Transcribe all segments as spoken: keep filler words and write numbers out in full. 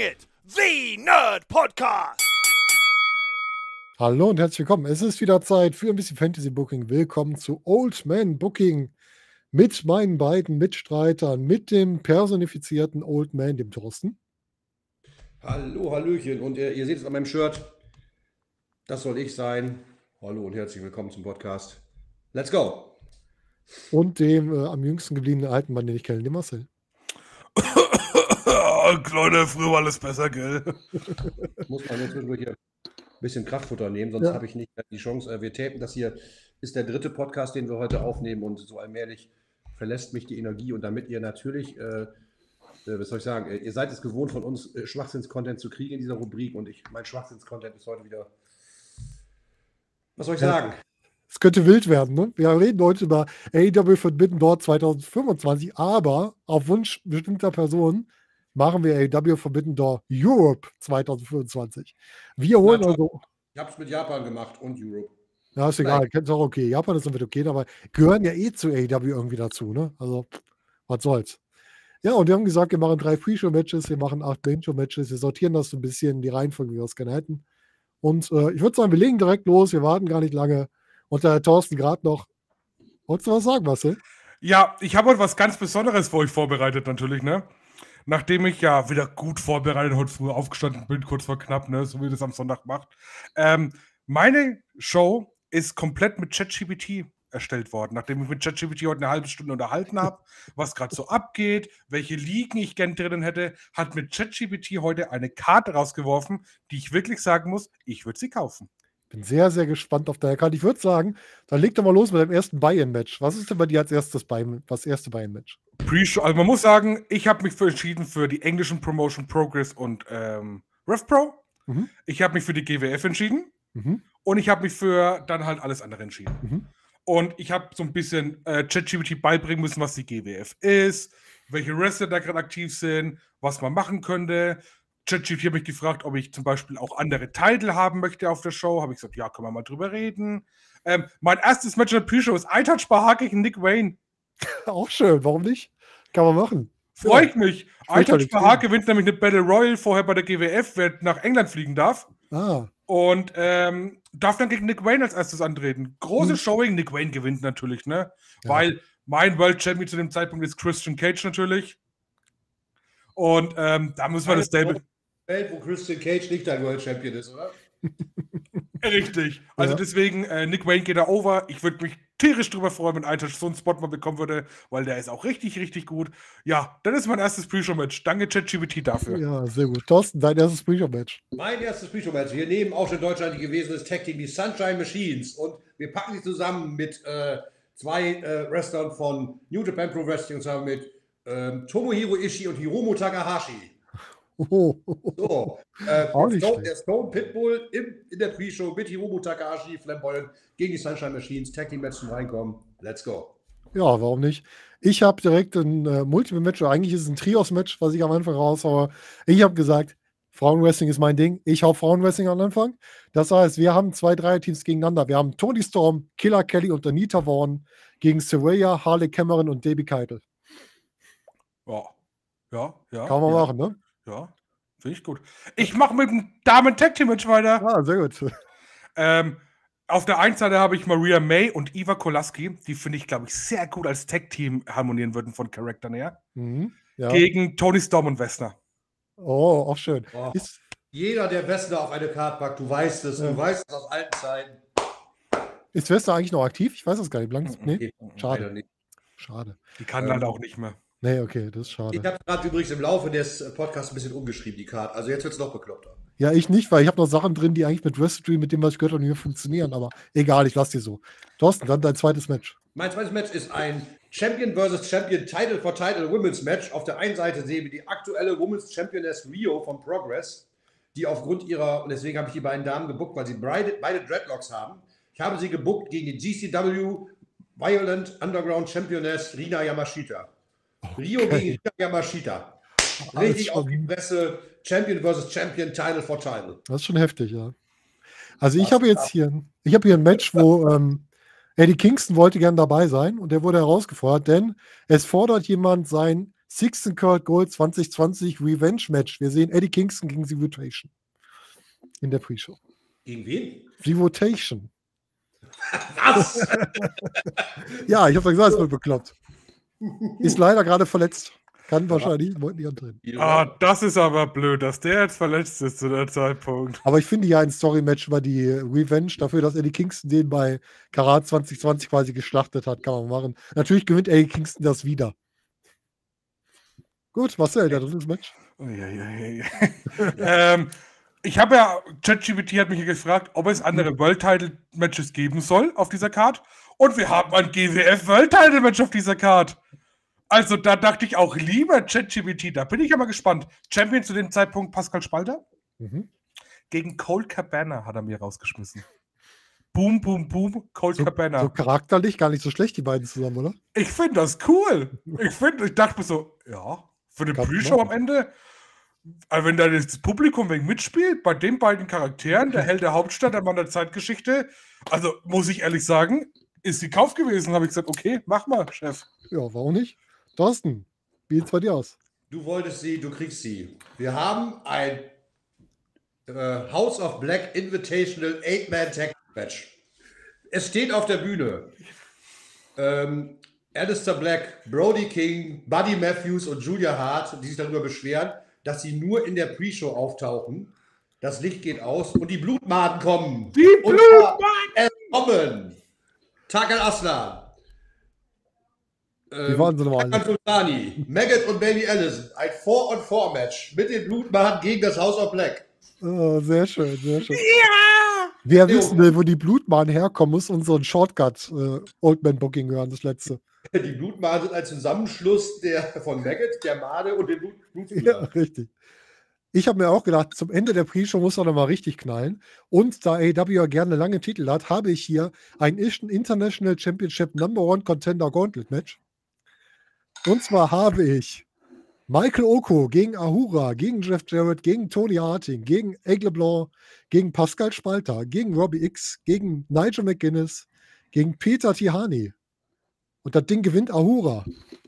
It, the Nerd Podcast. Hallo und herzlich willkommen. Es ist wieder Zeit für ein bisschen Fantasy Booking. Willkommen zu Old Man Booking mit meinen beiden Mitstreitern, mit dem personifizierten Old Man, dem Thorsten. Hallo, Hallöchen. Und äh, ihr seht es an meinem Shirt. Das soll ich sein. Hallo und herzlich willkommen zum Podcast. Let's go. Und dem äh, am jüngsten gebliebenen alten Mann, den ich kenne, dem Marcel. Kleiner, früher war alles besser, gell? Muss man jetzt hier ein bisschen Kraftfutter nehmen, sonst Ja. habe ich nicht mehr die Chance. Äh, wir tapen das hier, ist der dritte Podcast, den wir heute aufnehmen und so allmählich verlässt mich die Energie. Und damit ihr natürlich, äh, äh, was soll ich sagen, äh, ihr seid es gewohnt von uns, äh, Schwachsinns-Content zu kriegen in dieser Rubrik und ich, mein Schwachsinns-Content ist heute wieder, was soll ich Ja. sagen? Es könnte wild werden, ne? Wir reden heute über A E W Forbidden Door zwanzig fünfundzwanzig, aber auf Wunsch bestimmter Personen machen wir A E W Forbidden Door Europe zwanzig fünfundzwanzig. Wir holen Na, also, Ich habe es mit Japan gemacht und Europe. ja, ist egal, ist auch okay. Japan ist damit okay, aber gehören ja eh zu A E W irgendwie dazu, ne? Also, was soll's. Ja, und wir haben gesagt, wir machen drei Pre-Show-Matches, wir machen acht Main-Show-Matches, wir sortieren das so ein bisschen in die Reihenfolge, wie wir es gerne hätten. Und äh, ich würde sagen, wir legen direkt los, wir warten gar nicht lange. Und der Herr Thorsten gerade noch. Wolltest du was sagen, Marcel? Ja, ich habe heute was ganz Besonderes für euch vorbereitet, natürlich, ne? Nachdem ich ja wieder gut vorbereitet heute früh aufgestanden bin, kurz vor knapp, ne? So wie das am Sonntag macht. Ähm, meine Show ist komplett mit ChatGPT erstellt worden, nachdem ich mit ChatGPT heute eine halbe Stunde unterhalten habe, was gerade so abgeht, welche Ligen ich gern drinnen hätte, hat mit ChatGPT heute eine Karte rausgeworfen, die ich wirklich sagen muss, ich würde sie kaufen. Bin sehr, sehr gespannt auf deine Karte. Ich würde sagen, dann leg doch mal los mit deinem ersten Buy-In-Match. Was ist denn bei dir als erstes Buy was erste Buy-In-Match? Pre-Show, also man muss sagen, ich habe mich für entschieden für die englischen Promotion Progress und ähm, RevPro. Mhm. Ich habe mich für die G W F entschieden Mhm. und ich habe mich für dann halt alles andere entschieden. Mhm. Und ich habe so ein bisschen äh, ChatGPT beibringen müssen, was die G W F ist, welche Wrestler da gerade aktiv sind, was man machen könnte. ChatGPT hat mich gefragt, ob ich zum Beispiel auch andere Titel haben möchte auf der Show. Habe ich gesagt, ja, können wir mal drüber reden. Ähm, mein erstes Match in der Pre-Show ist Eintouchbar gegen Nick Wayne. Auch schön, warum nicht? Kann man machen. Freue Ja. ich mich. Spricht doch nichts Eintouchbar Hart gegen. gewinnt nämlich eine Battle Royal vorher bei der G W F, wer nach England fliegen darf. Ah, Und ähm, darf dann gegen Nick Wayne als erstes antreten. Große Hm. Showing, Nick Wayne gewinnt natürlich, ne? Ja. Weil mein World Champion zu dem Zeitpunkt ist Christian Cage natürlich. Und ähm, da müssen wir das Stable. Welt, wo Christian Cage nicht dein World Champion ist, oder? Richtig. Also Ja. deswegen, äh, Nick Wayne geht da over. Ich würde mich tierisch drüber freuen, wenn Eintouch so einen Spot mal bekommen würde, weil der ist auch richtig, richtig gut. Ja, das ist mein erstes Pre-Show-Match. Danke ChatGPT dafür. ja, sehr gut. Thorsten, dein erstes Pre-Show-Match. Mein erstes Pre-Show-Match. Wir nehmen auch schon in Deutschland die gewesen ist Tag Team, die Sunshine Machines. Und wir packen sie zusammen mit äh, zwei äh, Wrestlern von New Japan Pro Wrestling, und zwar mit ähm, Tomohiro Ishii und Hiromu Takahashi. Oh. So, äh, Auch der, nicht Stone, schlecht. der Stone Pitbull im, in der Pre-Show mit Hiromu Takahashi, Flamboyant gegen die Sunshine Machines. Tag Team Match zum Reinkommen. Let's go. Ja, warum nicht? Ich habe direkt ein äh, Multiple-Match, oder eigentlich ist es ein Trios-Match, was ich am Anfang raushaue. Ich habe gesagt, Frauenwrestling ist mein Ding. Ich hau Frauenwrestling am Anfang. Das heißt, wir haben zwei Dreier-Teams gegeneinander. Wir haben Toni Storm, Killer Kelly und Anita Vaughn gegen Saraya, Harley Cameron und Debbie Keitel. Ja, ja, ja. Kann man ja. machen, ne? Ja, finde ich gut. Ich mache mit dem Damen-Tag-Team-Match weiter. Ah, sehr gut. Ähm, auf der einen Seite habe ich Maria May und Eva Kolaski. Die finde ich, glaube ich, sehr gut als Tag-Team harmonieren würden von Charakteren her. Mhm. Ja. Gegen Toni Storm und Wessner. Oh, auch schön. Oh. Ist, Jeder, der Wrestler auf eine Karte packt, du weißt es, Ja. du weißt es aus alten Zeiten. ist Wester eigentlich noch aktiv? Ich weiß das gar nicht. Lang, nee? Nee, Schade. leider nicht. Schade. Die kann Ähm, leider auch nicht mehr. Nee, okay, das ist Ich schade. habe gerade übrigens im Laufe des Podcasts ein bisschen umgeschrieben, die Karte. Also jetzt wird es noch bekloppter. Ja, ich nicht, weil ich habe noch Sachen drin, die eigentlich mit Wrestling, mit dem, was ich gehört habe, nicht mehr funktionieren. Aber egal, ich lasse dir so. Thorsten, dann dein zweites Match. Mein zweites Match ist ein Champion versus Champion Title for Title Women's Match. Auf der einen Seite sehen wir die aktuelle Women's Championess Rio von Progress, die aufgrund ihrer, und deswegen habe ich die beiden Damen gebuckt, weil sie beide, beide Dreadlocks haben. Ich habe sie gebuckt gegen die G C W Violent Underground Championess Rina Yamashita. Rio gegen Rina Yamashita. Richtig auf die Presse. Champion versus Champion, Title for Title. Das ist schon heftig, ja. Also ich habe jetzt hier, ich habe hier ein Match, wo ähm, Eddie Kingston wollte gern dabei sein und der wurde herausgefordert, denn es fordert jemand sein Sixten Kurt Gold zwanzig zwanzig Revenge Match. Wir sehen Eddie Kingston gegen The Votation in der Pre-Show. Gegen wen? The Votation. Was? Ja, ich habe doch gesagt, es wird bekloppt. Ist leider gerade verletzt. Kann wahrscheinlich, wollten die antreten. Ah, das ist aber blöd, dass der jetzt verletzt ist zu der Zeitpunkt. Aber ich finde ja ein Story-Match über die Revenge dafür, dass Eddie Kingston den bei Karat zwanzig zwanzig quasi geschlachtet hat, kann man machen. Natürlich gewinnt Eddie Kingston das wieder. Gut, Marcel, der dritte Match. Oh, ja, ja, ja, ja. ähm, ich habe ja, ChatGPT hat mich ja gefragt, ob es andere World-Title-Matches geben soll auf dieser Card. Und wir haben ein G W F World-Title-Match auf dieser Card. Also da dachte ich auch, lieber ChatGPT, da bin ich ja mal gespannt. Champion zu dem Zeitpunkt Pascal Spalter. Mhm. Gegen Colt Cabana hat er mir rausgeschmissen. Boom, boom, boom, Colt So, Cabana. so charakterlich gar nicht so schlecht, die beiden zusammen, oder? Ich finde das cool. Ich finde, ich dachte mir so, ja, für den Kann Pre-Show machen. am Ende, also wenn da das Publikum wegen mitspielt, bei den beiden Charakteren, der Held der Hauptstadt, der Mann der Zeitgeschichte, also muss ich ehrlich sagen, ist sie Kauf gewesen. Habe ich gesagt, okay, mach mal, Chef. Ja, warum nicht? Thorsten, wie sieht's bei dir aus? Du wolltest sie, du kriegst sie. Wir haben ein äh, House of Black Invitational Eight-Man-Tag-Match. Es steht auf der Bühne ähm, Aleister Black, Brody King, Buddy Matthews und Julia Hart, die sich darüber beschweren, dass sie nur in der Pre-Show auftauchen. Das Licht geht aus und die Blutmaden kommen. Die Und zwar, es kommen Takal Aslan, Wie waren sie nochmal? Hakan Sultani, Maggot und Baby Allison. Ein Four-on-Four-Match mit den Blutmaden gegen das House of Black. Oh, sehr schön, sehr schön. Ja! Wer Jo. wissen will, wo die Blutmaden herkommen, muss unseren Shortcut äh, Old Man Booking hören, das letzte. Die Blutmaden sind ein Zusammenschluss der, von Maggot, der Made und den Blut, Ja, Blutspieler. richtig. Ich habe mir auch gedacht, zum Ende der Pre-Show muss er noch mal richtig knallen. Und da A E W ja gerne lange Titel hat, habe ich hier ein International Championship Number One Contender Gauntlet Match. Und zwar habe ich Michael Oko gegen Ahura, gegen Jeff Jarrett, gegen Tony Harting, gegen Aigle Blanc, gegen Pascal Spalter, gegen Robbie X, gegen Nigel McGuinness, gegen Peter Tihani. Und das Ding gewinnt Ahura.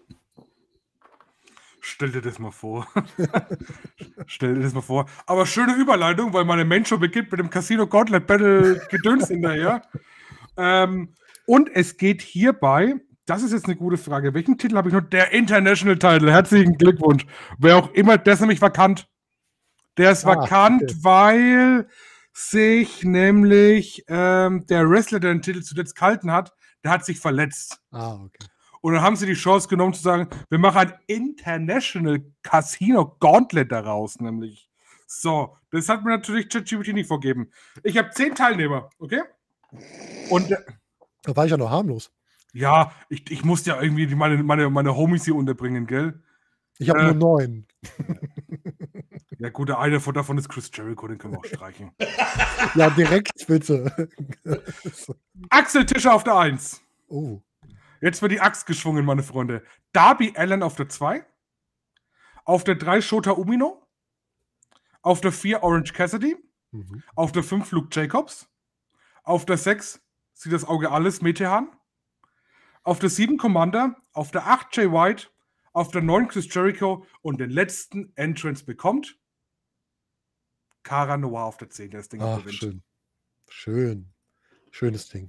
Stell dir das mal vor. Stell dir das mal vor. Aber schöne Überleitung, weil meine Main-Show beginnt mit dem Casino Gauntlet Battle Gedöns hinterher. Ähm, und es geht hierbei, das ist jetzt eine gute Frage, welchen Titel habe ich noch? Der International Title. Herzlichen Glückwunsch. Wer auch immer, der ist nämlich vakant. Der ist Ah, vakant, okay. weil sich nämlich ähm, der Wrestler, der den Titel zuletzt gehalten hat, der hat sich verletzt. Ah, okay. Und dann haben sie die Chance genommen zu sagen, wir machen ein International Casino Gauntlet daraus, nämlich. So, das hat mir natürlich ChatGPT nicht vorgegeben. Ich habe zehn Teilnehmer, okay? Und äh, Da war ich ja noch harmlos. ja, ich, ich musste ja irgendwie die- meine, meine, meine Homies hier unterbringen, gell? Ich habe Äh. nur neun. Ja gut, der eine von davon ist Chris Jericho, den können wir auch streichen. Ja, direkt bitte. Axel Tischer auf der eins. Oh. Jetzt wird die Axt geschwungen, meine Freunde. Darby Allin auf der zwei. Auf der drei Shota Umino. Auf der vier Orange Cassidy. Mhm. Auf der fünf Luke Jacobs. Auf der sechs sieht das Auge alles Metehan. Auf der sieben Commander. Auf der acht Jay White. Auf der neun Chris Jericho. Und den letzten Entrance bekommt Cara Noir auf der zehn, der das Ding auch Ach, gewinnt. schön. Schön. Schönes Ding.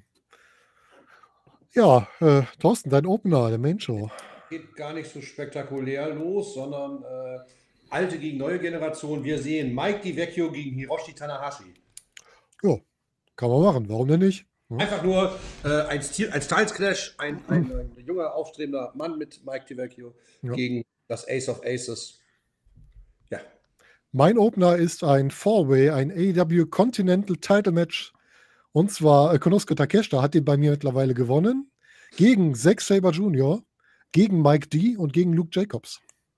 Ja, äh, Thorsten, dein Opener, der Main Show. Geht gar nicht so spektakulär los, sondern äh, alte gegen neue Generation. Wir sehen Mike DiVecchio gegen Hiroshi Tanahashi. Ja, kann man machen. Warum denn nicht? Hm? Einfach nur äh, ein, Stil, ein Styles-Clash, ein, ein, ein junger, aufstrebender Mann mit Mike DiVecchio Ja. gegen das Ace of Aces. Ja, Mein Opener ist ein Four-Way, ein A E W Continental Title Match. Und zwar äh, Konosuke Takeshita hat den bei mir mittlerweile gewonnen. Gegen Zack Sabre Junior, gegen Mike D und gegen Luke Jacobs.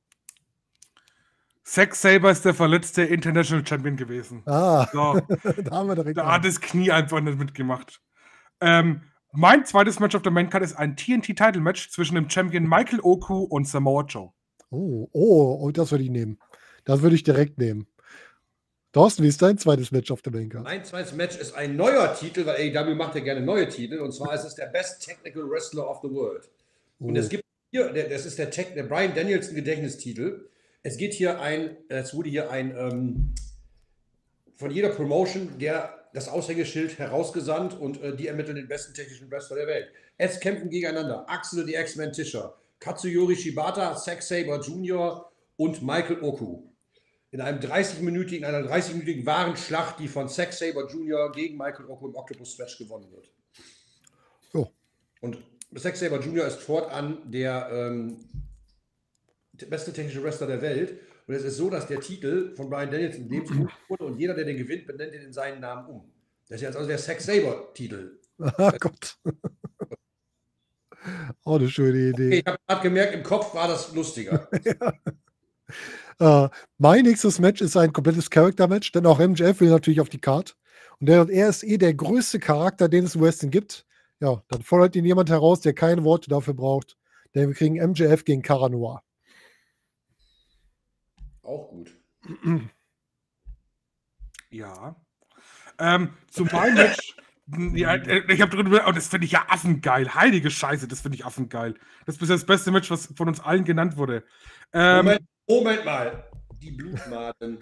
Zack Sabre ist der verletzte International Champion gewesen. Ah, So, da haben wir direkt. da hat das Knie einfach nicht mitgemacht. Ähm, mein zweites Match auf der Maincard ist ein T N T-Title-Match zwischen dem Champion Michael Oku und Samoa Joe. Oh, oh, oh, das würde ich nehmen. Das würde ich direkt nehmen. Thorsten, wie ist dein zweites Match auf der Maincard? mein zweites Match ist ein neuer Titel, weil A E W macht ja gerne neue Titel. Und zwar ist es der Best Technical Wrestler of the World. Und Oh. es gibt hier, der, das ist der, Tech, der Bryan Danielson Gedächtnistitel. Es geht hier ein, es wurde hier ein ähm, von jeder Promotion der das Aushängeschild herausgesandt und äh, die ermitteln den besten technischen Wrestler der Welt. Es kämpfen gegeneinander Axel, die X-Men Tischer, Katsuyori Shibata, Zack Sabre Junior und Michael Oku. In einem dreißig-minütigen, einer dreißig-minütigen wahren Schlacht, die von Zack Sabre Junior gegen Michael Oku im Octopus-Match gewonnen wird. So. Und Zack Sabre Junior ist fortan der ähm, beste technische Wrestler der Welt. Und es ist so, dass der Titel von Bryan Danielson lebensmüde wurde und jeder, der den gewinnt, benennt ihn in seinen Namen um. Das ist jetzt also der Zack Sabre-Titel. Ah Gott. Auch eine schöne Idee. Okay, ich habe gerade gemerkt, im Kopf war das lustiger. ja. äh, mein nächstes Match ist ein komplettes Character-Match, denn auch M J F will natürlich auf die Card. Und der, er ist eh der größte Charakter, den es im Wrestling gibt. Ja, dann fordert ihn jemand heraus, der keine Worte dafür braucht. Denn wir kriegen M J F gegen Cara Noir. Auch gut. Ja. Ähm, zu meinem Match. Ja, ich habe drüber, oh, das finde ich ja affengeil. Heilige Scheiße, das finde ich affengeil. Das ist bisher das beste Match, was von uns allen genannt wurde. Ähm, Moment, Moment mal. Die Blutmaden.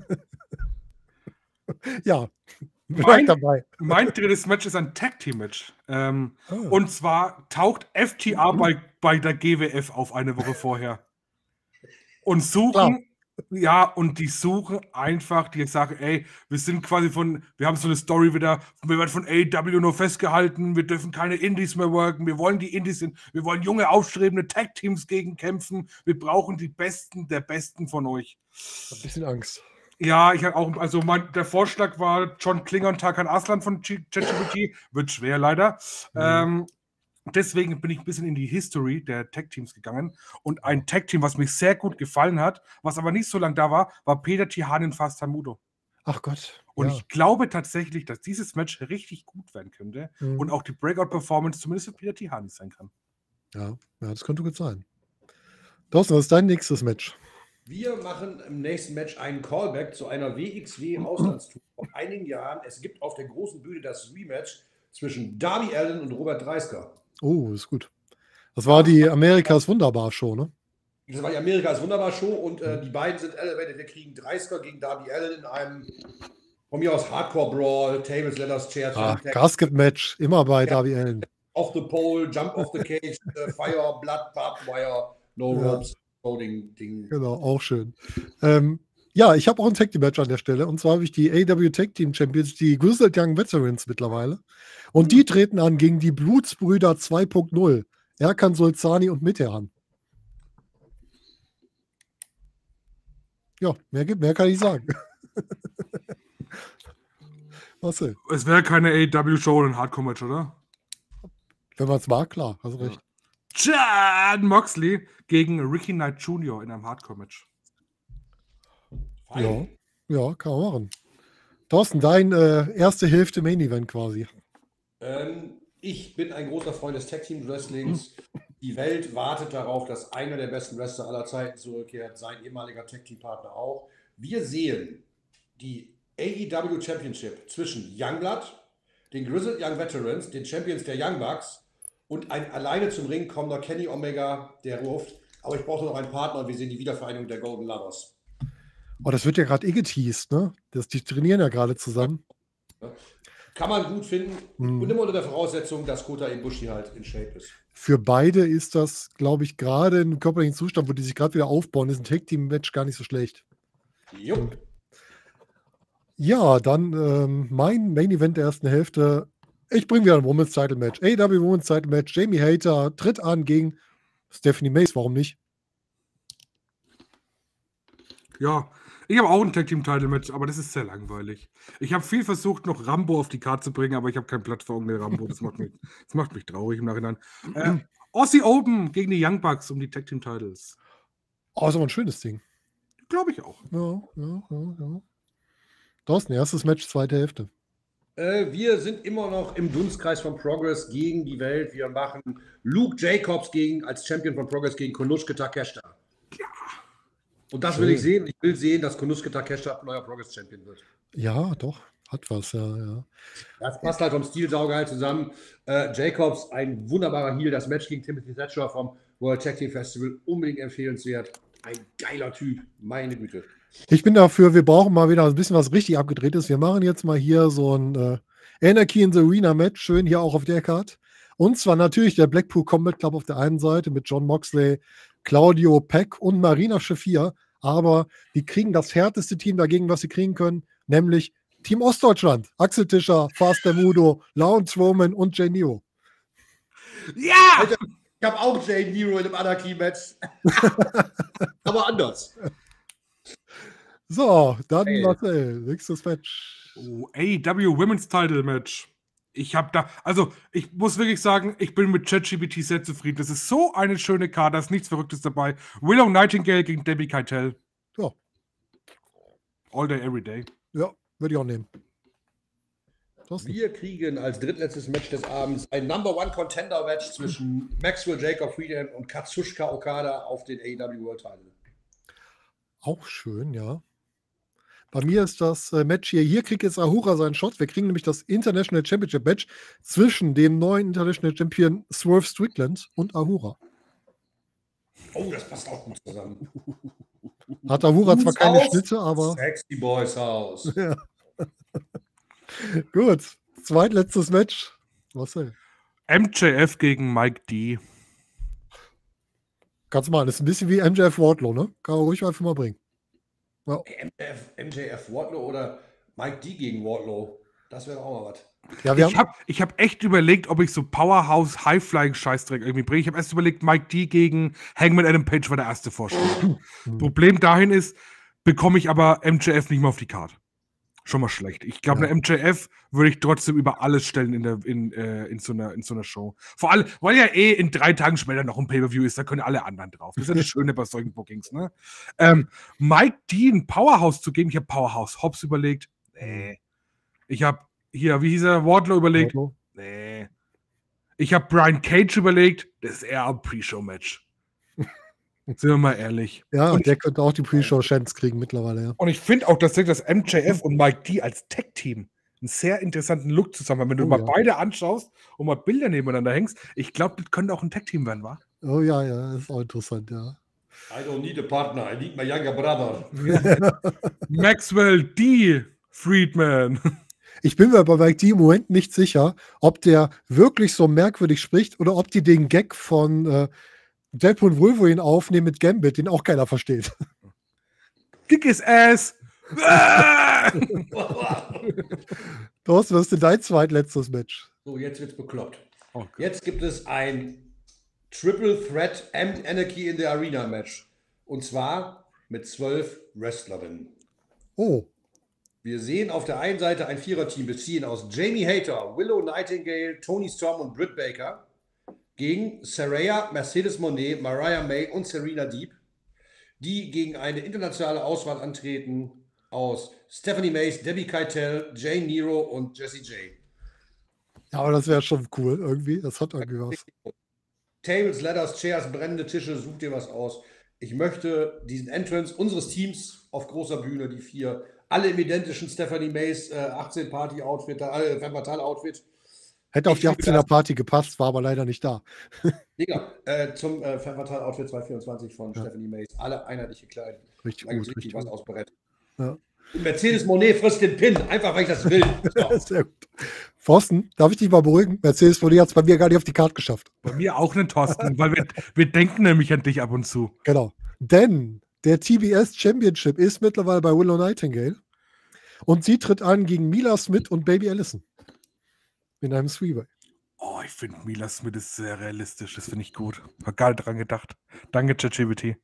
ja, mein, dabei. mein drittes Match ist ein Tag-Team-Match. Ähm, oh. Und zwar taucht F T R bei, bei der G W F auf eine Woche vorher. Und suchen. Klar. Ja, und die suchen einfach, die sagen, ey, wir sind quasi von, wir haben so eine Story wieder, wir werden von A E W nur festgehalten, wir dürfen keine Indies mehr worken, wir wollen die Indies, wir wollen junge, aufstrebende Tag-Teams gegen kämpfen, wir brauchen die Besten der Besten von euch. Ein bisschen Angst. Ja, ich habe auch, also mein, der Vorschlag war John Klinger und Tarkan Aslan von ChatGPT, wird schwer leider. Mhm. Ähm, Deswegen bin ich ein bisschen in die History der Tag-Teams gegangen. Und ein Tag-Team, was mich sehr gut gefallen hat, was aber nicht so lange da war, war Peter Tihanyi und Fast Mudo. Ach Gott. Und ja. ich glaube tatsächlich, dass dieses Match richtig gut werden könnte mhm. und auch die Breakout-Performance zumindest für Peter Tihanyi sein kann. Ja, ja, das könnte gut sein. Thorsten, was ist dein nächstes Match? Wir machen im nächsten Match einen Callback zu einer W X W-Auslandstour vor einigen Jahren. Es gibt auf der großen Bühne das Rematch zwischen Darby Allin und Robert Dreisker. Oh, ist gut. Das war die Amerikas Wunderbar-Show, ne? Das war die Amerikas Wunderbar-Show und äh, die beiden sind elevated. Wir kriegen Dreisker gegen Darby Allin in einem, von mir aus, Hardcore-Brawl, Tables, Letters, Chairs. Ah, Gasket-Match, immer bei ja. Darby Allin. Off the pole, jump off the cage, uh, fire, blood, barbed wire, no ja. ropes, loading Ding. Genau, auch schön. Ähm, ja, ich habe auch ein Tag-Team-Match an der Stelle. Und zwar habe ich die A E W Tag-Team-Champions, die Grizzled Young Veterans mittlerweile. Und die treten an gegen die Blutsbrüder zwei Punkt null. Erkan Solzani und Mitterhan. Ja, mehr, mehr kann ich sagen. Marcel. Es wäre keine A E W-Show oder ein Hardcore-Match, oder? Wenn man es mag, klar, hast recht. Jon Moxley gegen Ricky Knight Junior in einem Hardcore-Match. Ja, ja, kann man machen. Thorsten, dein äh, erste Hälfte Main-Event quasi. Ähm, ich bin ein großer Freund des Tag-Team-Wrestlings. Die Welt wartet darauf, dass einer der besten Wrestler aller Zeiten zurückkehrt, sein ehemaliger Tag-Team-Partner auch. Wir sehen die A E W Championship zwischen Youngblood, den Grizzled Young Veterans, den Champions der Young Bucks und ein alleine zum Ring kommender Kenny Omega, der ruft, aber ich brauche noch einen Partner und wir sehen die Wiedervereinigung der Golden Lovers. Oh, das wird ja gerade eh geteased, ne? Das, die trainieren ja gerade zusammen. Kann man gut finden hm. und immer unter der Voraussetzung, dass Kota Ibushi halt in Shape ist. Für beide ist das, glaube ich, gerade im körperlichen Zustand, wo die sich gerade wieder aufbauen, ist ein Tag-Team-Match gar nicht so schlecht. Jupp. Ja, dann ähm, mein Main-Event der ersten Hälfte. Ich bringe wieder ein Women's Title Match. A E W Women's Title Match. Jamie Hayter tritt an gegen Stephanie Mace. Warum nicht? Ja, ich habe auch ein Tag-Team-Title-Match, aber das ist sehr langweilig. Ich habe viel versucht, noch Rambo auf die Karte zu bringen, aber ich habe kein Blatt für Onkel Rambo. Das macht mich, das macht mich traurig im Nachhinein. Äh, Aussie Open gegen die Young Bucks um die Tag-Team-Titles. Oh, ist aber ein schönes Ding. Glaube ich auch. Ja, ja, ja, ja. Thorsten, erstes Match, zweite Hälfte. Äh, wir sind immer noch im Dunstkreis von Progress gegen die Welt. Wir machen Luke Jacobs gegen, als Champion von Progress gegen Konosuke Takeshita. Ja. Und das will ich sehen. Ich will sehen, dass Konosuke Takeshita neuer Progress-Champion wird. Ja, doch. Hat was, ja, ja. Das passt halt vom Stil saugeil zusammen. Äh, Jacobs, ein wunderbarer Heel. Das Match gegen Timothy Thatcher vom World Tag Team Festival. Unbedingt empfehlenswert. Ein geiler Typ. Meine Güte. Ich bin dafür, wir brauchen mal wieder ein bisschen was richtig abgedrehtes. Wir machen jetzt mal hier so ein äh, Anarchy in the Arena Match. Schön hier auch auf der Card. Und zwar natürlich der Blackpool Combat Club auf der einen Seite mit John Moxley, Claudio Peck und Marina Shafir. Aber die kriegen das härteste Team dagegen, was sie kriegen können, nämlich Team Ostdeutschland. Axel Tischer, Faster Mudo, Lawrence Roman und Jay Nero. Ja! Alter, ich habe auch Jay Nero in einem Anarchy-Match. Aber anders. So, dann Hey. Marcel, nächstes Match. Oh, A E W Women's Title Match. Ich habe da, also ich muss wirklich sagen, ich bin mit ChatGPT sehr zufrieden. Das ist so eine schöne Karte, da ist nichts Verrücktes dabei. Willow Nightingale gegen Debbie Keitel. Ja. All day, every day. Ja, würde ich auch nehmen. Thorsten. Wir kriegen als drittletztes Match des Abends ein Number One Contender Match zwischen Maxwell Jacob Friedman und Katsushika Okada auf den A E W World Title. Auch schön, ja. Bei mir ist das äh, Match hier. Hier kriegt jetzt Ahura seinen Shot. Wir kriegen nämlich das International Championship Match zwischen dem neuen International Champion Swerve Strickland und Ahura. Oh, das passt auch gut zusammen. Hat Ahura zwar Gutes keine Haus. Schnitte, aber Sexy Boys House. ja. Gut. Zweitletztes Match. Marcel. M J F gegen Mike D. Kannst du mal, das ist ein bisschen wie M J F Wardlow, ne? Kann man ruhig einfach mal bringen. Ja. M J F, M J F Wardlow oder Mike D gegen Wardlow. Das wäre auch mal was. Ja, wir Ich haben, habe ich hab echt überlegt, ob ich so Powerhouse High-Flying-Scheißdreck irgendwie bringe. Ich habe erst überlegt, Mike D gegen Hangman Adam Page war der erste Vorschlag. Problem dahin ist, bekomme ich aber M J F nicht mehr auf die Karte. Schon mal schlecht. Ich glaube, Ja. eine M J F würde ich trotzdem über alles stellen in, der, in, äh, in, so einer, in so einer Show. Vor allem, weil ja eh in drei Tagen später noch ein Pay-Per-View ist, da können alle anderen drauf. Das ist ja das Schöne bei solchen Bookings. Ne? Ähm, Mike D ein Powerhouse zu geben, ich habe Powerhouse Hobbs überlegt. Nee. Ich habe hier, wie hieß er, Wardlow überlegt. Wardlow. Nee. Ich habe Brian Cage überlegt. Das ist eher ein Pre-Show-Match. Sind wir mal ehrlich. Ja, Und der könnte auch die Pre-Show-Chance kriegen mittlerweile, ja. Und ich finde auch tatsächlich, dass M J F und Mike D als Tech-Team einen sehr interessanten Look zusammen haben. Wenn du Oh, mal ja. beide anschaust und mal Bilder nebeneinander hängst, ich glaube, das könnte auch ein Tech-Team werden, wa? Oh ja, ja, ist auch interessant, ja. I don't need a partner, I need my younger brother. Maxwell D. Friedman. Ich bin mir bei Mike D im Moment nicht sicher, ob der wirklich so merkwürdig spricht oder ob die den Gag von äh, Deadpool und Wolverine aufnehmen mit Gambit, den auch keiner versteht. Kick his ass. Ah! Thorsten, was ist denn dein zweitletztes Match? So, jetzt wird's bekloppt. Okay. Jetzt gibt es ein Triple Threat and Anarchy in the Arena Match. Und zwar mit zwölf Wrestlerinnen. Oh, Wir sehen auf der einen Seite ein Viererteam bestehend aus Jamie Hayter, Willow Nightingale, Toni Storm und Britt Baker gegen Saraya, Mercedes Moné, Mariah May und Serena Deeb, die gegen eine internationale Auswahl antreten aus Stephanie Mace, Debbie Keitel, Jane Nero und Jessie J. ja, aber das wäre schon cool irgendwie. Das hat irgendwie was. Tables, Ladders, Chairs, brennende Tische, such dir was aus. Ich möchte diesen Entrance unseres Teams auf großer Bühne, die vier, alle im identischen Stephanie Mace äh, achtzehn Party-Outfit, alle Femme Fatale-Outfit. Hätte auf Ich die liebe achtzehner das. Party gepasst, war aber leider nicht da. Digga, äh, zum äh, Femme Fatale-Outfit zweihundertvierundzwanzig von Ja. Stephanie Mace. Alle einheitlich gekleidet. Richtig Da gibt gut, richtig richtig was gut. aus Brett. Ja. Und Mercedes Moné frisst den Pin, einfach weil ich das will. So. Sehr gut. Thorsten, darf ich dich mal beruhigen? Mercedes Moné hat es bei mir gar nicht auf die Karte geschafft. Bei mir auch einen Thorsten, weil wir, wir denken nämlich an dich ab und zu. Genau. Denn der T B S Championship ist mittlerweile bei Willow Nightingale. Und sie tritt an gegen Mila Smith und Baby Allison. In einem Three-Way. Oh, ich finde Mila Smith ist sehr realistisch. Das finde ich gut. Hab gar nicht dran gedacht. Danke, ChatGPT.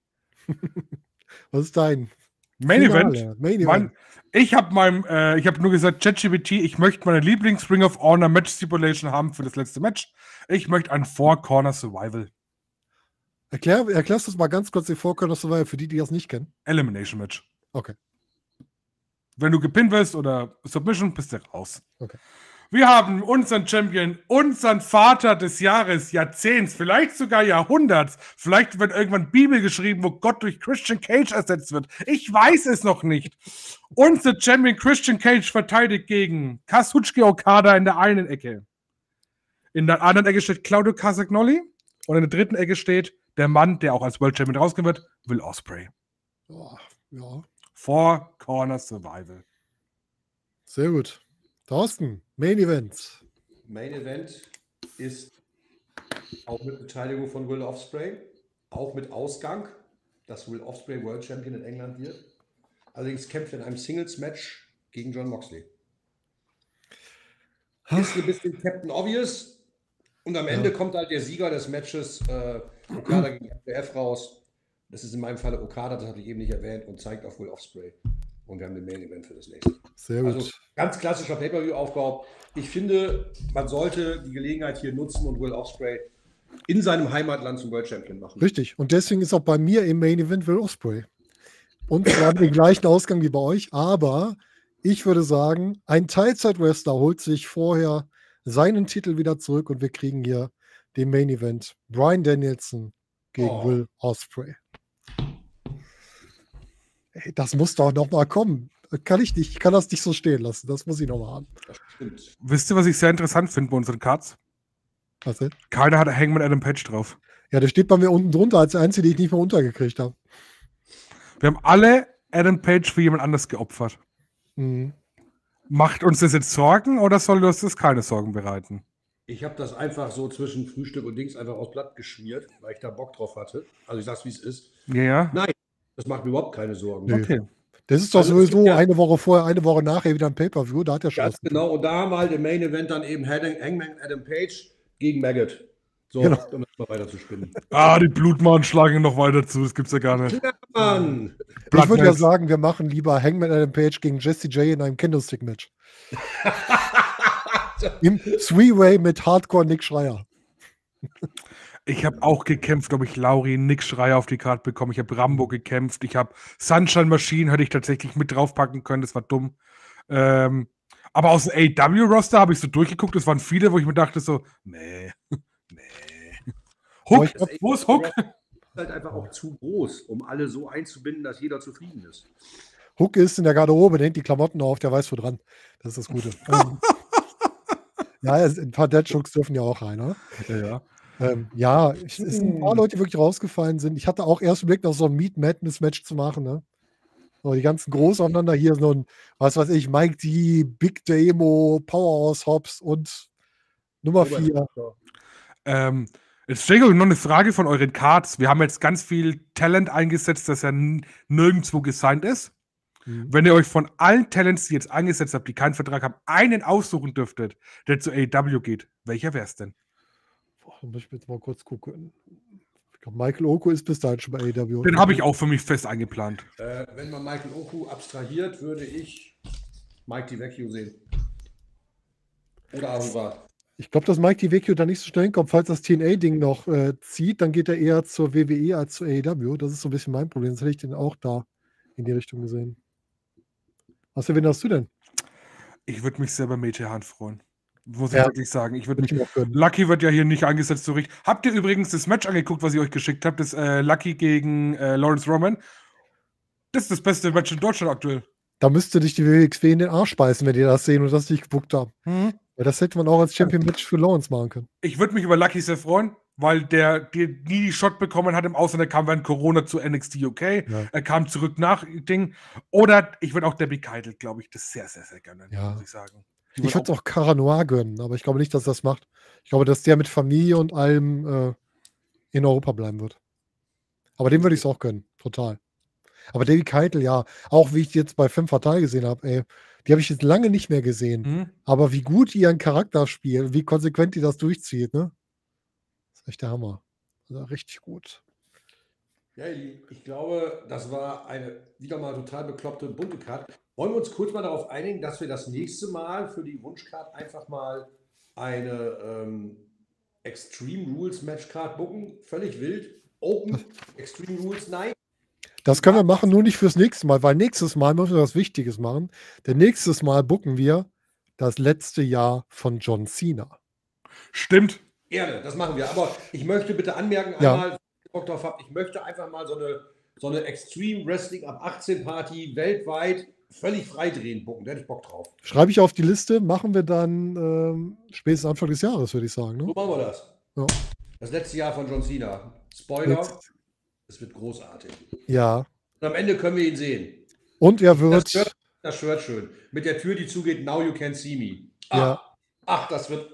Was ist dein Main Finale? Event. Main Mann, Event. ich habe meinem, äh, ich habe nur gesagt, ChatGPT, ich möchte meine Lieblings-Ring of Honor Match Stipulation haben für das letzte Match. Ich möchte ein Four-Corner Survival. Erklär, erklärst du es mal ganz kurz, die Vorkörner Survival, für die, die das nicht kennen. Elimination Match. Okay. Wenn du gepinnt wirst oder Submission, bist du raus. Okay. Wir haben unseren Champion, unseren Vater des Jahres, Jahrzehnts, vielleicht sogar Jahrhunderts. Vielleicht wird irgendwann Bibel geschrieben, wo Gott durch Christian Cage ersetzt wird. Ich weiß es noch nicht. Unser Champion Christian Cage verteidigt gegen Kazuchika Okada in der einen Ecke. In der anderen Ecke steht Claudio Castagnoli und in der dritten Ecke steht der Mann, der auch als World Champion rausgehen wird, Will Ospreay. Oh, ja, Four Corner Survival. sehr gut. Thorsten, Main Event. Main Event ist auch mit Beteiligung von Will Ospreay, auch mit Ausgang, dass Will Ospreay World Champion in England wird. Allerdings kämpft er in einem Singles-Match gegen Jon Moxley. Ist ein bisschen Captain Obvious. Und am Ende Ja. kommt halt der Sieger des Matches, äh, Okada gegen M J F raus. Das ist in meinem Falle Okada, das hatte ich eben nicht erwähnt, und zeigt auf Will Ospreay. Und wir haben den Main Event für das nächste. Sehr gut. Also ganz klassischer Pay-Per-View-Aufbau. Ich finde, man sollte die Gelegenheit hier nutzen und Will Ospreay in seinem Heimatland zum World Champion machen. Richtig. Und deswegen ist auch bei mir im Main Event Will Ospreay. Und zwar den gleichen Ausgang wie bei euch, aber ich würde sagen, ein Teilzeit-Wrestler holt sich vorher seinen Titel wieder zurück und wir kriegen hier den Main Event. Bryan Danielson gegen Oh. Will Ospreay. Ey, das muss doch noch mal kommen. Kann ich nicht, ich kann das nicht so stehen lassen. Das muss ich noch mal haben. Das stimmt. Wisst ihr, was ich sehr interessant finde bei unseren Cards? Was denn? Keiner hat Hangman Adam Page drauf. Ja, der steht bei mir unten drunter als der einzige, den ich nicht mehr untergekriegt habe. Wir haben alle Adam Page für jemand anders geopfert. Mhm. Macht uns das jetzt Sorgen oder soll uns das keine Sorgen bereiten? Ich habe das einfach so zwischen Frühstück und Dings einfach aufs Blatt geschmiert, weil ich da Bock drauf hatte. Also ich sag's, wie es ist. Ja, ja. Nein, das macht mir überhaupt keine Sorgen. Nö. Okay. Das ist doch Also es sowieso gibt ja- eine Woche vorher, eine Woche nachher wieder ein Pay-Per-View. Da hat er schon Ganz was. genau, und da haben wir halt im Main Event dann eben Hang- Hangman Adam Page gegen Maggot. So, Genau. um das mal weiter zu spinnen. Ah, die Blutmahnen schlagen noch weiter zu. Das gibt's ja gar nicht. Mann! Ich würde ja Bloodnets. sagen, wir machen lieber Hangman Adam Page gegen Jesse J in einem Candlestick-Match. Im Three-Way mit Hardcore Nick Schreier. Ich habe auch gekämpft, ob ich Lauri Nick Schreier auf die Karte bekomme. Ich habe Rambo gekämpft. Ich habe Sunshine Machine, hätte ich tatsächlich mit draufpacken können. Das war dumm. Ähm, aber aus dem A E W-Roster habe ich so durchgeguckt. Es waren viele, wo ich mir dachte so, nee, nee. Aber Hook, ich glaub, wo ist Hook? Ist halt einfach auch zu groß, um alle so einzubinden, dass jeder zufrieden ist. Hook ist in der Garderobe, der hängt die Klamotten auf, der weiß wo dran. Das ist das Gute. ähm, ja, es- ein paar Deadshooks dürfen ja auch rein, oder? Ja, ja. Ähm, ja, ich, es sind ein paar Leute, die wirklich rausgefallen sind. Ich hatte auch erst überlegt, noch so ein Meat Madness Match zu machen, ne? So, die ganzen groß aufeinander hier, so ein, was weiß ich, Mike D, Big Demo, Powerhouse Hobbs und Nummer vier. Ähm, jetzt stelle ich euch noch eine Frage von euren Cards. Wir haben jetzt ganz viel Talent eingesetzt, das ja n- nirgendwo gesigned ist. Mhm. Wenn ihr euch von allen Talents, die jetzt eingesetzt habt, die keinen Vertrag haben, einen aussuchen dürftet, der zu A E W geht, welcher wäre es denn? Boah, da muss ich jetzt mal kurz gucken. Ich glaube, Michael Oko ist bis dahin schon bei A E W. Den habe ich auch für mich fest eingeplant. Äh, wenn man Michael Oku abstrahiert, würde ich Mike DiVecchio sehen. Oder Ahuva. Ich glaube, dass Mike DiVecchio da nicht so schnell hinkommt. Falls das T N A-Ding noch äh, zieht, dann geht er eher zur W W E als zur A E W. Das ist so ein bisschen mein Problem. Das hätte ich den auch da in die Richtung gesehen. Was für wen hast du denn? Ich würde mich sehr bei Major Hunt freuen. Muss ich Ja. wirklich sagen. Ich würde Würde ich mich. mir auch gönnen. Lucky wird ja hier nicht eingesetzt so richtig. Habt ihr übrigens das Match angeguckt, was ich euch geschickt habe? Das äh, Lucky gegen äh, Lawrence Roman. Das ist das beste Match in Deutschland aktuell. Da müsste dich die W W X W in den Arsch beißen, wenn die das sehen und das nicht gebuckt haben. Hm? Ja, das hätte man auch als Champion-Match für Lawrence machen können. Ich würde mich über Lucky sehr freuen, weil der, der nie die Shot bekommen hat im Ausland. Er kam während Corona zu N X T U K. Ja. Er kam zurück nach Ding. Oder ich würde auch Debbie Keitel, glaube ich, das sehr, sehr, sehr gerne, Ja. muss ich sagen. Die Ich wird würde es auch Cara Noir gönnen, aber ich glaube nicht, dass das macht. Ich glaube, dass der mit Familie und allem äh, in Europa bleiben wird. Aber dem würde ich es auch gönnen, total. Aber Davy Keitel, ja, auch wie ich die jetzt bei Femme Fatale gesehen habe, ey, die habe ich jetzt lange nicht mehr gesehen. Hm? Aber wie gut die ihren Charakter spielt, wie konsequent die das durchzieht, ne? Das ist echt der Hammer. Also richtig gut. Ja, ich ich glaube, das war eine wieder mal total bekloppte bunte Karte. Wollen wir uns kurz mal darauf einigen, dass wir das nächste Mal für die Wunschcard einfach mal eine ähm, Extreme Rules Matchcard bucken? Völlig wild. Open, Extreme Rules Night. Das können wir machen, nur nicht fürs nächste Mal, weil nächstes Mal müssen wir was Wichtiges machen. Denn nächstes Mal bucken wir das letzte Jahr von John Cena. Stimmt. Gerne, das machen wir. Aber ich möchte bitte anmerken, Ja. einmal, wenn ihr Bock drauf habt, ich möchte einfach mal so eine, so eine Extreme Wrestling ab achtzehn Party weltweit völlig freidrehen bucken. Da hätte ich Bock drauf. Schreibe ich auf die Liste, machen wir dann ähm, spätestens Anfang des Jahres, würde ich sagen. So Ne? machen wir das. Ja. Das letzte Jahr von John Cena. Spoiler, Jetzt- es wird großartig. Ja. Und am Ende können wir ihn sehen. Und er Das wird, Shirt, das Shirt schön. Mit der Tür, die zugeht, now you can see me. Ach, Ja. ach das wird.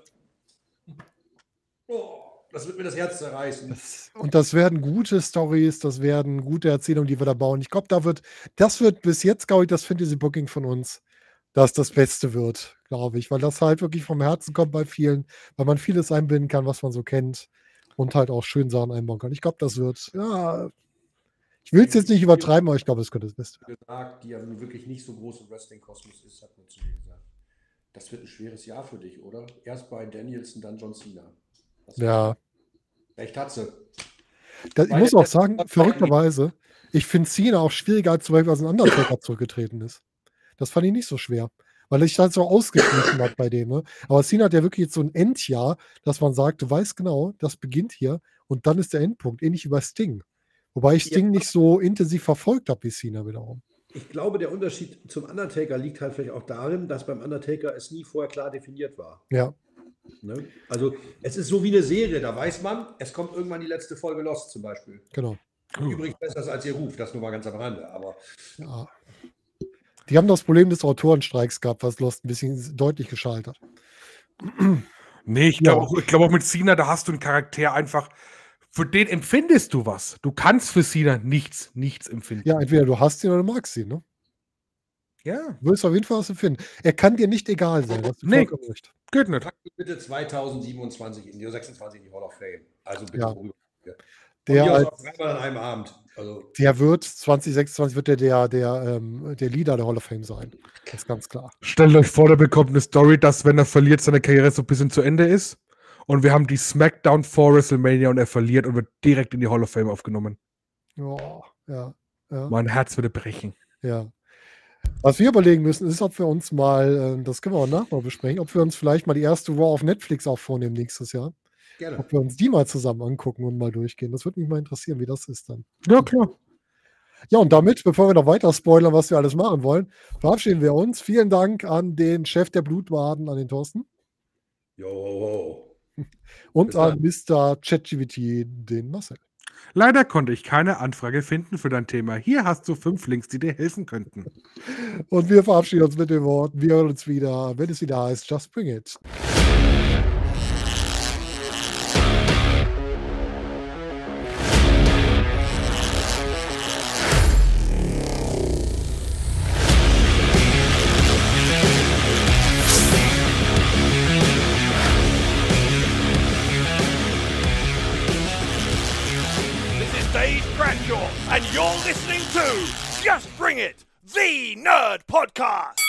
Oh, das wird mir das Herz zerreißen. das, und das werden gute Stories, das werden gute Erzählungen, die wir da bauen. Ich glaube, da wird, das wird bis jetzt, glaube ich, das Fantasy-Booking von uns, das das Beste wird, glaube ich, weil das halt wirklich vom Herzen kommt bei vielen, weil man vieles einbinden kann, was man so kennt und halt auch schön Sachen einbauen kann. Ich glaube, das wird, ja, ich will es jetzt nicht übertreiben, aber ich glaube, es könnte das Beste werden. Gesagt, die ja nun wirklich nicht so groß im Wrestling-Kosmos ist, hat man zu mir gesagt. Das wird ein schweres Jahr für dich, oder? Erst Bryan Danielson, dann John Cena. Das Ja. Recht hat sie. Das, ich Weil muss der- auch sagen, verrückterweise, ich finde Cena auch schwieriger, als zum Beispiel als ein Undertaker zurückgetreten ist. Das fand ich nicht so schwer, weil ich halt so ausgeglichen hat bei dem. Ne? Aber Cena hat ja wirklich jetzt so ein Endjahr, dass man sagt, du weißt genau, das beginnt hier und dann ist der Endpunkt, ähnlich wie bei Sting. Wobei ich Sting Ja. nicht so intensiv verfolgt habe wie Cena wiederum. Ich glaube, der Unterschied zum Undertaker liegt halt vielleicht auch darin, dass beim Undertaker es nie vorher klar definiert war. Ja, Ne? Also es ist so wie eine Serie, da weiß man, es kommt irgendwann die letzte Folge Lost zum Beispiel. genau. Übrigens besser als ihr Ruf, das nur mal ganz am Rande. Aber Ja. Die haben das Problem des Autorenstreiks gehabt, was Lost ein bisschen deutlich gescheitert. Nee, ich Ja. glaube auch, ich glaub auch mit Cena, da hast du einen Charakter einfach, für den empfindest du was. Du kannst für Cena nichts, nichts empfinden. Ja, entweder du hast ihn oder du magst ihn. Ne? Ja, Du willst auf jeden Fall was empfinden. Er kann dir nicht egal sein. Das Nee. vollkommen recht. geht nicht. pack ihn bitte zweitausendsiebenundzwanzig in die sechsundzwanzig in die Hall of Fame. Also bitte Ja. rüber. Der, Der als, aus dreimal an einem Abend. Also der wird zwanzig sechsundzwanzig wird der, der, der, ähm, der Leader der Hall of Fame sein. Das ist ganz klar. Stellt euch vor, der bekommt eine Story, dass, wenn er verliert, seine Karriere so ein bisschen zu Ende ist. Und wir haben die Smackdown vor WrestleMania und er verliert und wird direkt in die Hall of Fame aufgenommen. Ja, ja, ja, Mein Herz würde brechen. ja. Was wir überlegen müssen, ist, ob wir uns mal, äh, das können wir auch nachher besprechen, ob wir uns vielleicht mal die erste Raw auf Netflix auch vornehmen nächstes Jahr. gerne. Ob wir uns die mal zusammen angucken und mal durchgehen. Das würde mich mal interessieren, wie das ist dann. Ja, klar. Ja, und damit, bevor wir noch weiter spoilern, was wir alles machen wollen, verabschieden wir uns. Vielen Dank an den Chef der Blutwaden, an den Thorsten. Jo. Und Bis an dann. Mister ChatGPT, den Marcel. Leider konnte ich keine Anfrage finden für dein Thema. Hier hast du fünf Links, die dir helfen könnten. Und wir verabschieden uns mit den Worten. Wir hören uns wieder, wenn es wieder heißt, Just Bring It. This is Dave Bradshaw, and you're listening to Just Bring It, the Nerd Podcast.